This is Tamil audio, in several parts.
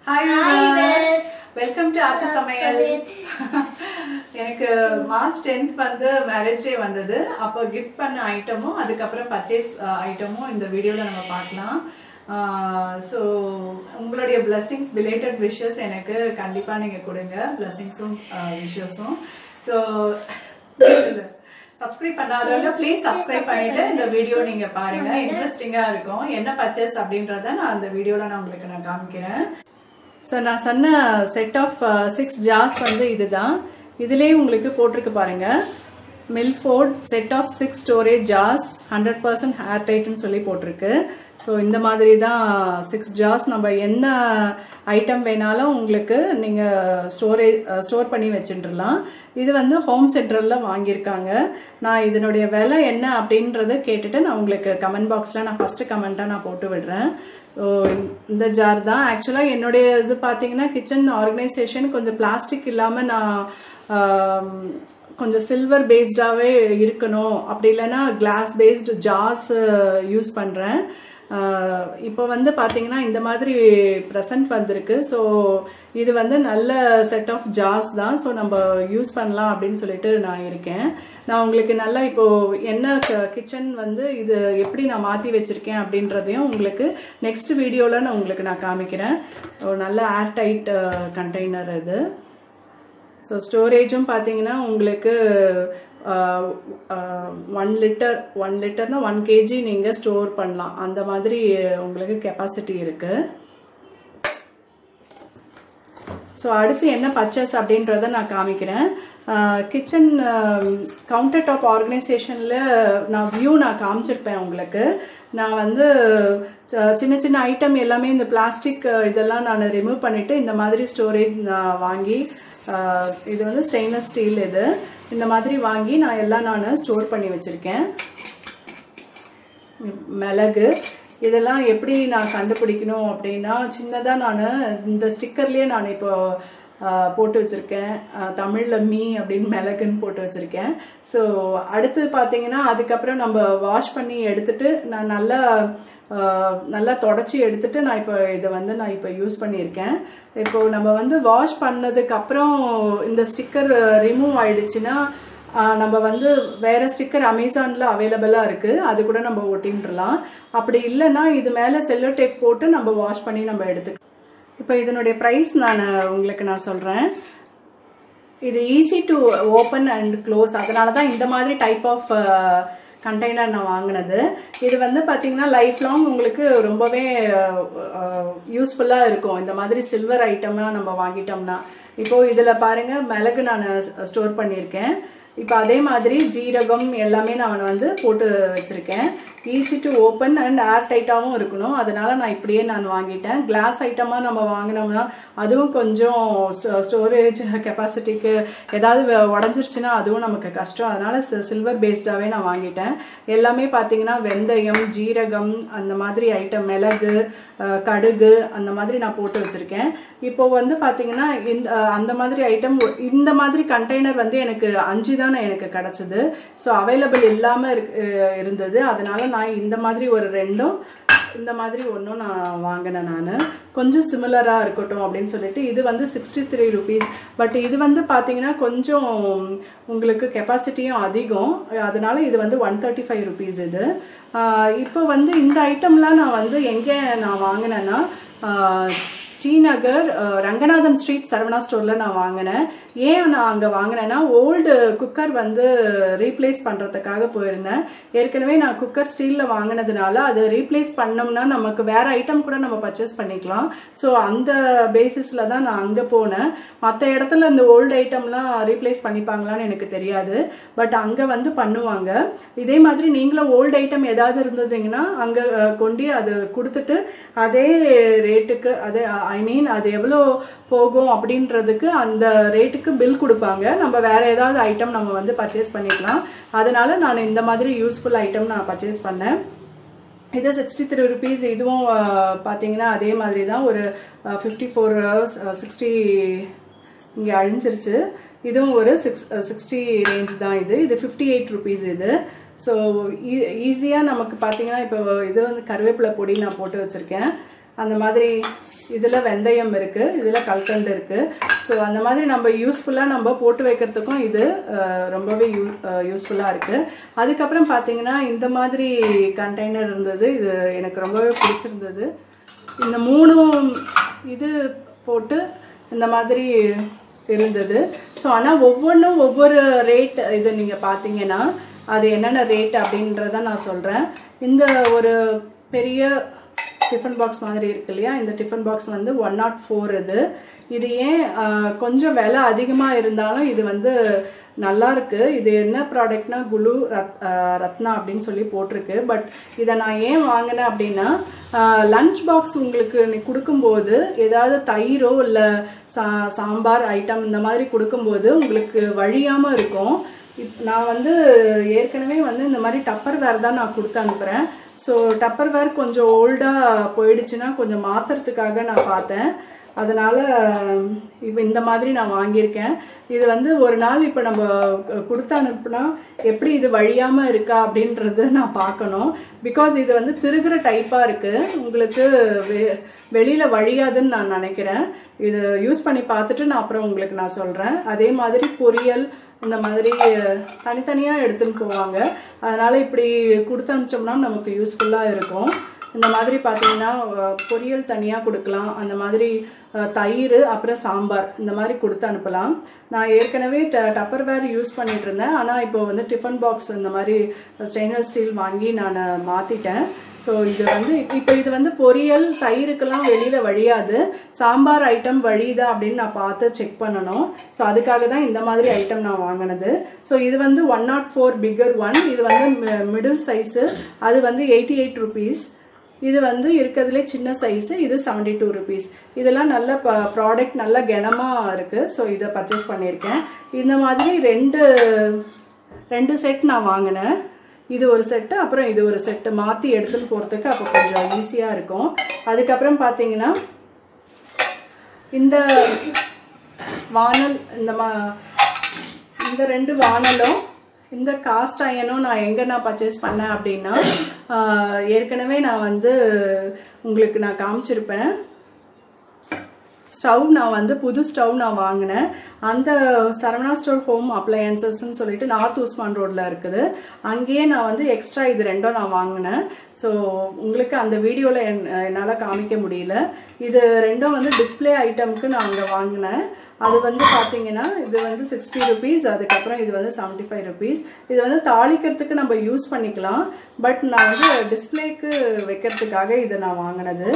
Hi viewers, welcome to Artha Samayal. எனக்கு March 10th வந்து மேரேஜ் டே வந்தது. அப்போ கிஃப்ட் பண்ண ஐட்டமும் அதுக்கு அப்புறம் பர்ச்சேஸ் ஐட்டமும் இந்த வீடியோல நம்ம பார்க்கலாம். சோ உங்களுடைய blessings, belated wishes எனக்கு கண்டிப்பா நீங்க கொடுங்க. blessings-உம் wishes-உம். சோ சப்ஸ்கிரைப் பண்ணாதவங்க ப்ளீஸ் சப்ஸ்கிரைப் பண்ணிட்டு இந்த வீடியோ நீங்க பாருங்க. இன்ட்ரெஸ்டிங்கா இருக்கும். என்ன பர்ச்சேஸ் அப்படின்றத நான் அந்த வீடியோல நான் உங்களுக்கு காமிக்கிறேன். சோ நான் சொன்ன செட் ஆஃப் 6 ஜார்ஸ் வந்து இதுதான். இதுலயே உங்களுக்கு போட்டுருக்கு பாருங்க. Milford set of 6 storage jars 100% air டைட்னு சொல்லி போட்டிருக்கு. ஸோ இந்த மாதிரி தான் 6 ஜார்ஸ். நம்ம என்ன ஐட்டம் வேணாலும் உங்களுக்கு நீங்கள் ஸ்டோர் பண்ணி வச்சுட்டுலாம். இது வந்து ஹோம் சென்டரில் வாங்கியிருக்காங்க. நான் இதனுடைய விலை என்ன அப்படின்றத கேட்டுட்டு நான் உங்களுக்கு கமெண்ட் பாக்ஸில் நான் ஃபஸ்ட்டு கமெண்ட்டாக நான் போட்டு விடுறேன். ஸோ இந்த ஜார் தான் ஆக்சுவலாக என்னுடைய இது பார்த்தீங்கன்னா கிச்சன் ஆர்கனைசேஷன் கொஞ்சம் பிளாஸ்டிக் இல்லாமல் நான் கொஞ்சம் சில்வர் பேஸ்டாகவே இருக்கணும், அப்படி இல்லைன்னா கிளாஸ் பேஸ்டு ஜார்ஸ் யூஸ் பண்ணுறேன். இப்போ வந்து பார்த்தீங்கன்னா இந்த மாதிரி ப்ரெசன்ட் வந்திருக்கு. ஸோ இது வந்து நல்ல செட் ஆஃப் ஜார்ஸ் தான். ஸோ நம்ம யூஸ் பண்ணலாம் அப்படின்னு சொல்லிட்டு நான் இருக்கேன். நான் உங்களுக்கு நல்லா இப்போது என்ன கிச்சன் வந்து இது எப்படி நான் மாற்றி வச்சுருக்கேன் அப்படின்றதையும் உங்களுக்கு நெக்ஸ்ட் வீடியோவில் நான் உங்களுக்கு காமிக்கிறேன். ஒரு நல்ல ஏர் டைட் கண்டெய்னர் இது. ஸோ ஸ்டோரேஜும் பார்த்தீங்கன்னா உங்களுக்கு 1 லிட்டர்னா 1 kg நீங்கள் ஸ்டோர் பண்ணலாம். அந்த மாதிரி உங்களுக்கு கெப்பாசிட்டி இருக்குது. ஸோ அடுத்து என்ன பர்ச்சேஸ் அப்படின்றத நான் காமிக்கிறேன். கிச்சன் கவுண்டர் டாப் ஆர்கனைசேஷனில் நான் காமிச்சிருப்பேன் உங்களுக்கு. நான் வந்து சின்ன சின்ன ஐட்டம் எல்லாமே இந்த பிளாஸ்டிக் இதெல்லாம் நான் ரிமூவ் பண்ணிவிட்டு இந்த மாதிரி ஸ்டோரேஜ் நான் வாங்கி, இது வந்து ஸ்டெயின்லெஸ் ஸ்டீல், இது இந்த மாதிரி வாங்கி நான் ஸ்டோர் பண்ணி வச்சுருக்கேன். மிளகு இதெல்லாம் எப்படி நான் கண்டுபிடிக்கணும் அப்படின்னா, சின்னதாக நான் இந்த ஸ்டிக்கர்லேயே நான் இப்போ போட்டு வச்சுருக்கேன். தமிழில் மீ அப்படின்னு மிளகுன்னு போட்டு வச்சுருக்கேன். ஸோ அடுத்து பார்த்தீங்கன்னா அதுக்கப்புறம் நம்ம வாஷ் பண்ணி எடுத்துட்டு நான் நல்லா தொடச்சி எடுத்துட்டு நான் இப்போ இதை வந்து நான் இப்போ யூஸ் பண்ணியிருக்கேன். இப்போது நம்ம வந்து வாஷ் பண்ணதுக்கப்புறம் இந்த ஸ்டிக்கர் ரிமூவ் ஆயிடுச்சுன்னா நம்ம வந்து வேறு ஸ்டிக்கர் அமேசானில் அவைலபிளாக இருக்குது, அது கூட நம்ம ஒட்டின்றலாம். அப்படி இல்லைன்னா இது மேலே செல்லோ டேப் போட்டு நம்ம வாஷ் பண்ணி நம்ம எடுத்துக்கலாம். இப்போ இதனுடைய ப்ரைஸ் உங்களுக்கு நான் சொல்கிறேன். இது easy to open and close, அதனால தான் இந்த மாதிரி டைப் ஆஃப் கண்டெய்னர் நான் வாங்கினது. இது வந்து பார்த்தீங்கன்னா லைஃப் லாங் உங்களுக்கு ரொம்பவே யூஸ்ஃபுல்லாக இருக்கும். இந்த மாதிரி சில்வர் ஐட்டம்லாம் நம்ம வாங்கிட்டோம்னா. இப்போது இதில் பாருங்கள், மிளகு நான் ஸ்டோர் பண்ணியிருக்கேன். இப்போ அதே மாதிரி ஜீரகம் எல்லாமே நான் வந்து போட்டு வச்சுருக்கேன். Easy to open and air டைட்டாகவும் இருக்கணும், அதனால் நான் இப்படியே நான் வாங்கிட்டேன். கிளாஸ் ஐட்டமாக நம்ம வாங்கினோம்னா அதுவும் கொஞ்சம் ஸ்டோரேஜ் கெப்பாசிட்டிக்கு ஏதாவது உடஞ்சிருச்சுன்னா அதுவும் நமக்கு கஷ்டம். அதனால் சில்வர் பேஸ்டாகவே நான் வாங்கிட்டேன். எல்லாமே பார்த்தீங்கன்னா வெந்தயம், ஜீரகம், அந்த மாதிரி ஐட்டம், மிளகு, கடுகு அந்த மாதிரி நான் போட்டு வச்சுருக்கேன். இப்போ வந்து பார்த்தீங்கன்னா அந்த மாதிரி ஐட்டம், இந்த மாதிரி கண்டெய்னர் வந்து எனக்கு 5 தான் எனக்கு கிடச்சிது. ஸோ அவைலபிள் இல்லாமல் இருந்தது. அதனால் நான் இந்த மாதிரி ஒரு 2, இந்த மாதிரி 1 நான் வாங்கினேன். நான் கொஞ்சம் சிமிலராக இருக்கட்டும் அப்படின்னு சொல்லிட்டு இது வந்து 63 rupees. பட் இது வந்து பார்த்தீங்கன்னா கொஞ்சம் உங்களுக்கு கெப்பாசிட்டியும் அதிகம், அதனால இது வந்து 135 rupees. இது இப்போ வந்து இந்த ஐட்டம்லாம் நான் வந்து எங்கே நான் வாங்கினேன்னா டி நகர் ரங்கநாதன் ஸ்ட்ரீட் சரவணா ஸ்டோரில் நான் வாங்கினேன். ஏன் நான் அங்கே வாங்கினேன்னா ஓல்டு குக்கர் வந்து ரீப்ளேஸ் பண்ணுறதுக்காக போயிருந்தேன். ஏற்கனவே நான் குக்கர் ஸ்டீலில் வாங்கினதுனால அதை ரீப்ளேஸ் பண்ணோம்னா நமக்கு வேறு ஐட்டம் கூட நம்ம பர்ச்சேஸ் பண்ணிக்கலாம். ஸோ அந்த பேசிஸில் தான் நான் அங்கே போனேன். மற்ற இடத்துல இந்த ஓல்டு ஐட்டம்லாம் ரீப்ளேஸ் பண்ணிப்பாங்களான்னு எனக்கு தெரியாது, பட் அங்கே வந்து பண்ணுவாங்க. இதே மாதிரி நீங்களும் ஓல்டு ஐட்டம் ஏதாவது இருந்ததுங்கன்னா அங்கே கொண்டு அது கொடுத்துட்டு அதே ரேட்டுக்கு அது எவ்வளோ போகும் அப்படின்றதுக்கு அந்த ரேட்டுக்கு பில் கொடுப்பாங்க. நம்ம வேற ஏதாவது ஐட்டம் நம்ம வந்து பர்ச்சேஸ் பண்ணிக்கலாம். அதனால நான் இந்த மாதிரி யூஸ்ஃபுல் ஐட்டம் நான் பர்ச்சேஸ் பண்ணேன். இது 63 rupees. இதுவும் பார்த்தீங்கன்னா அதே மாதிரி தான் ஒரு 54 60 இங்கே அழிஞ்சிருச்சு. இதுவும் ஒரு 60 ரேஞ்ச் தான். இது 58 rupees. இது ஸோ ஈஸியாக நமக்கு பார்த்தீங்கன்னா இப்போ இது வந்து கருவேப்பிலை பொடி நான் போட்டு வச்சுருக்கேன். அந்த மாதிரி இதில் வெந்தயம் இருக்குது, இதில் கல்கண்டு இருக்குது. ஸோ அந்த மாதிரி நம்ம யூஸ்ஃபுல்லாக நம்ம போட்டு வைக்கிறதுக்கும் இது ரொம்பவே யூஸ்ஃபுல்லாக இருக்குது. அதுக்கப்புறம் பார்த்தீங்கன்னா இந்த மாதிரி கண்டெய்னர் இருந்தது, இது எனக்கு ரொம்பவே பிடிச்சிருந்தது. இந்த 3 இது போட்டு இந்த மாதிரி இருந்தது. ஸோ ஆனால் ஒவ்வொன்றும் ஒவ்வொரு ரேட். இது நீங்கள் பார்த்தீங்கன்னா அது என்னென்ன ரேட் அப்படின்றத நான் சொல்கிறேன். இந்த ஒரு பெரிய டிஃபன் பாக்ஸ் மாதிரி இருக்கு இல்லையா, இந்த டிஃபன் பாக்ஸ் வந்து 104. இது ஏன் கொஞ்சம் விலை அதிகமாக இருந்தாலும் இது வந்து நல்லா இருக்கு. இது என்ன ப்ராடக்ட்னா குலு ரத்னா அப்படின்னு சொல்லி போட்டிருக்கு. பட் இதை நான் ஏன் வாங்கினேன் அப்படின்னா, லஞ்ச் பாக்ஸ் உங்களுக்கு கொடுக்கும்போது ஏதாவது தயிரோ இல்லை சாம்பார் ஐட்டம் இந்த மாதிரி கொடுக்கும்போது உங்களுக்கு வழியாமல் இருக்கும். நான் வந்து ஏற்கனவே வந்து இந்த மாதிரி டப்பர் வேர் தான் நான் கொடுத்து அனுப்புகிறேன். ஸோ டப்பர் வேர் கொஞ்சம் ஓல்டாக போயிடுச்சுன்னா கொஞ்சம் மாற்றுறதுக்காக நான் பார்த்தேன். அதனால் இப்போ இந்த மாதிரி நான் வாங்கியிருக்கேன். இது வந்து ஒரு நாள் இப்போ நம்ம கொடுத்து அனுப்புனா எப்படி இது வழியாமல் இருக்கா அப்படின்றது நான் பார்க்கணும். பிகாஸ் இது வந்து திருகிற டைப்பாக இருக்குது, உங்களுக்கு வெளியில் வழியாதுன்னு நான் நினைக்கிறேன். இது யூஸ் பண்ணி பார்த்துட்டு நான் அப்புறம் உங்களுக்கு நான் சொல்கிறேன். அதே மாதிரி பொரியல் இந்த மாதிரி தனித்தனியாக எடுத்துன்னு போவாங்க. அதனால் இப்படி கொடுத்து அனுப்பிச்சோம்னா நமக்கு யூஸ்ஃபுல்லாக இருக்கும். இந்த மாதிரி பார்த்தீங்கன்னா பொரியல் தனியாக கொடுக்கலாம், அந்த மாதிரி தயிர் அப்புறம் சாம்பார் இந்த மாதிரி கொடுத்து அனுப்பலாம். நான் ஏற்கனவே டப்பர் வேர் யூஸ் பண்ணிட்டு இருந்தேன். ஆனால் இப்போ வந்து டிஃபன் பாக்ஸ் இந்த மாதிரி ஸ்டெயின்லெஸ் ஸ்டீல் வாங்கி நான் மாற்றிட்டேன். ஸோ இது வந்து இப்போ இது வந்து பொரியல் தயிருக்கெல்லாம் வெளியில் வழியாது, சாம்பார் ஐட்டம் வழியுதா அப்படின்னு நான் பார்த்து செக் பண்ணணும். ஸோ அதுக்காக தான் இந்த மாதிரி ஐட்டம் நான் வாங்கினது. ஸோ இது வந்து 104 பிக்கர் ஒன், இது வந்து மிடில் சைஸு, அது வந்து 88 rupees. இது வந்து இருக்கிறதுலே சின்ன சைஸு, இது 72 rupees. இதெல்லாம் நல்ல ப்ராடக்ட், நல்ல கனமாக இருக்குது. ஸோ இதை பர்ச்சேஸ் பண்ணியிருக்கேன். இந்த மாதிரி ரெண்டு செட் நான் வாங்கினேன். இது ஒரு செட்டு, அப்புறம் இது ஒரு செட்டு மாற்றி எடுத்துன்னு போகிறதுக்கு அப்போ கொஞ்சம் ஈஸியாக இருக்கும். அதுக்கப்புறம் பார்த்தீங்கன்னா இந்த வானல், இந்த 2 வானலும் இந்த காஸ்ட் அயனும் நான் எங்கே பர்ச்சேஸ் பண்ணேன் அப்படின்னா, ஏற்கனவே நான் வந்து உங்களுக்கு நான் காமிச்சிருப்பேன். ஸ்டவ் நான் வந்து புது ஸ்டவ் நான் வாங்கினேன். அந்த சரவணா ஸ்டோர் ஹோம் அப்ளையன்சஸ்ன்னு சொல்லிட்டு நார்த் உஸ்மான் ரோடில் இருக்குது. அங்கேயே நான் வந்து எக்ஸ்ட்ரா இது 2 நான் வாங்கினேன். ஸோ உங்களுக்கு அந்த வீடியோவில் என்னால் காமிக்க முடியல. இது 2 வந்து டிஸ்பிளே ஐட்டமுக்கு நான் அங்கே வாங்கினேன். அது வந்து பார்த்தீங்கன்னா இது வந்து 60 rupees, அதுக்கப்புறம் இது வந்து 75 rupees. இது வந்து தாளிக்கிறதுக்கு நம்ம யூஸ் பண்ணிக்கலாம். பட் நான் வந்து டிஸ்பிளேக்கு வைக்கிறதுக்காக இதை நான் வாங்கினது.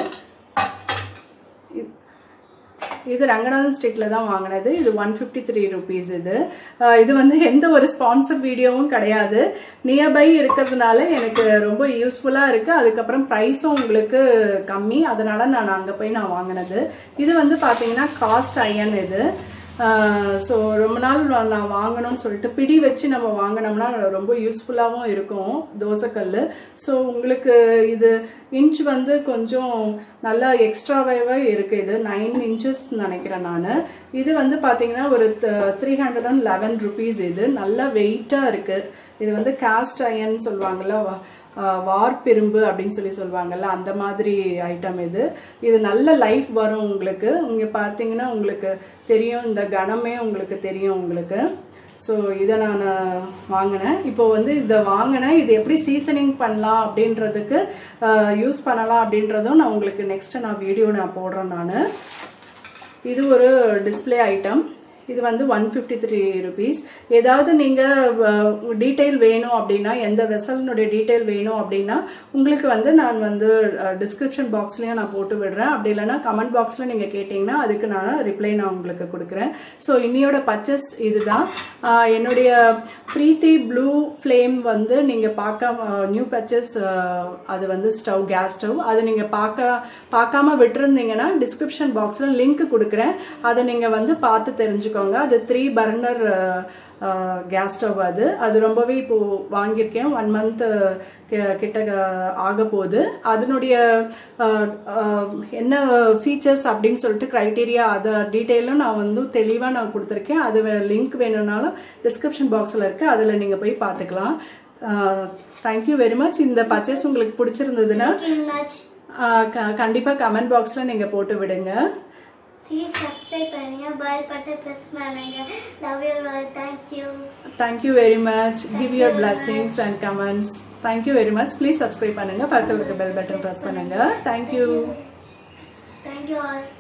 இது ரங்கநாதன் ஸ்ட்ரீட்டில் தான் வாங்கினது. இது 153 rupees. இது வந்து எந்த ஒரு ஸ்பான்சர் வீடியோவும் கிடையாது. நியர்பை இருக்கிறதுனால எனக்கு ரொம்ப யூஸ்ஃபுல்லாக இருக்குது. அதுக்கப்புறம் ப்ரைஸும் உங்களுக்கு கம்மி, அதனால் நான் அங்கே போய் நான் வாங்கினது. இது வந்து பார்த்தீங்கன்னா காஸ்ட் அயன். இது ஸோ ரொம்ப நாள் நான் வாங்கணும்னு சொல்லிட்டு பிடி வச்சு நம்ம வாங்கினோம்னா ரொம்ப யூஸ்ஃபுல்லாகவும் இருக்கும் தோசைக்கல். ஸோ உங்களுக்கு இது இன்ச் வந்து கொஞ்சம் நல்லா எக்ஸ்ட்ராவாகவே இருக்குது. இது 9 inches நினைக்கிறேன் நான். இது வந்து பார்த்தீங்கன்னா ஒரு 311 rupees. இது நல்லா வெயிட்டாக இருக்குது. இது வந்து காஸ்ட் அயன் சொல்லுவாங்கள்ல, வார்பிரும்பு அப்படின்னு சொல்லுவாங்கல்ல, அந்த மாதிரி ஐட்டம். இது நல்ல லைஃப் வரும் உங்களுக்கு. இங்கே பார்த்தீங்கன்னா உங்களுக்கு தெரியும், இந்த கனமே உங்களுக்கு தெரியும் உங்களுக்கு. ஸோ இதை நான் வாங்கினேன். இப்போ வந்து இதை வாங்கினேன், இது எப்படி சீசனிங் பண்ணலாம் அப்படின்றதுக்கு யூஸ் பண்ணலாம் அப்படின்றதும் நான் உங்களுக்கு நெக்ஸ்ட்டு நான் வீடியோ நான் போடுறேன் நான். இது ஒரு டிஸ்பிளே ஐட்டம். இது வந்து 153 rupees. ஏதாவது நீங்கள் டீட்டெயில் வேணும் அப்படின்னா, எந்த வெசலினுடைய டீட்டெயில் வேணும் அப்படின்னா உங்களுக்கு வந்து நான் வந்து டிஸ்கிரிப்ஷன் பாக்ஸ்லேயும் நான் போட்டு விடுறேன். அப்படி இல்லைன்னா கமெண்ட் பாக்ஸில் நீங்கள் கேட்டிங்கன்னா அதுக்கு நான் ரிப்ளை நான் உங்களுக்கு கொடுக்குறேன். ஸோ இன்னையோட பர்ச்சேஸ் இதுதான். என்னுடைய ப்ரீத்தி ப்ளூ ஃப்ளேம் வந்து நீங்கள் நியூ பர்ச்சேஸ், அது வந்து ஸ்டவ், கேஸ் ஸ்டவ். அது நீங்கள் பார்க்காம விட்டுருந்தீங்கன்னா டிஸ்கிரிப்ஷன் பாக்ஸில் லிங்க் கொடுக்குறேன். அதை நீங்கள் வந்து பார்த்து தெரிஞ்சுக்கோங்க. அது 3 burner கேஸ் ஸ்டவ். அது ரொம்பவே இப்போ வாங்கியிருக்கேன். 1 month கிட்ட ஆக போகுது. அதனுடைய என்ன ஃபீச்சர்ஸ் அப்படின்னு சொல்லிட்டு க்ரைட்டீரியா, அதை டீட்டெயிலும் நான் வந்து தெளிவாக நான் கொடுத்துருக்கேன். அது லிங்க் வேணும்னாலும் டிஸ்கிரிப்ஷன் பாக்ஸில் இருக்குது, அதில் நீங்கள் போய் பார்த்துக்கலாம். Thank you very much. இந்த பர்ச்சேஸ் உங்களுக்கு பிடிச்சிருந்ததுன்னா கண்டிப்பாக கமெண்ட் பாக்ஸில் நீங்கள் போட்டு விடுங்க. Please subscribe பண்ணுங்க, bell button press பண்ணுங்க. Love you all. Thank you. Thank you very much. Give your blessings and comments. Thank you very much. Please subscribe பண்ணுங்க, பக்கத்துல இருக்க bell button press பண்ணுங்க. Thank you. Thank you all.